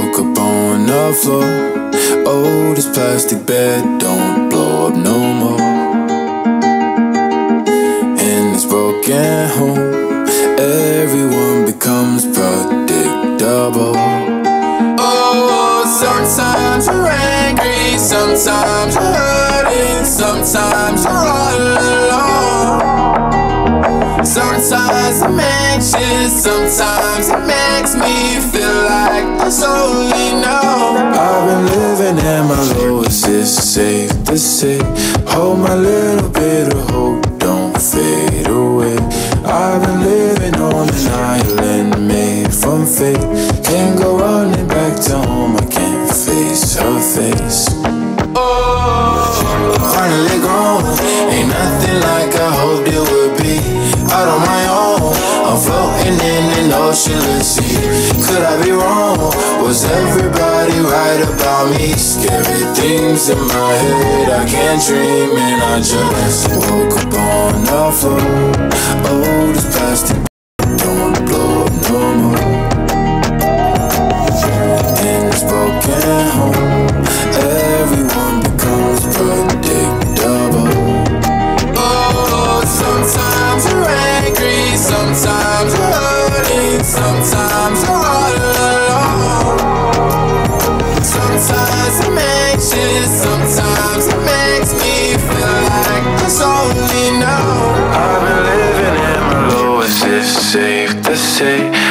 woke up on the floor. Oh, this plastic bed don't blow up no more. In this broken home, everyone becomes predictable. Oh, sometimes you're angry, sometimes you're hurting, sometimes you're all alone. Sometimes I'm anxious, sometimes it makes me feel like there's only no. I've been living at my lowest, it's safe to say. Hold my little bit of hope, don't fade away. I've been living on an island made from fate. Can't go running back to home, I can't face her face. Oh, I'm finally grown, ain't nothing like I hoped it would be. Out on my own, I'm floating in an oceanless sea. Could I be wrong? Was everybody right about me? Scary things in my head, I can't dream, and I just woke up on the floor. Oh, this plastic don't blow up no more. In this broken home, everyone becomes predictable. Oh, sometimes you're angry, sometimes you're hurting, sometimes you're all alone. Sometimes I'm anxious, sometimes it makes me feel like there's only no. I've been living in my lowest, it's safe to say.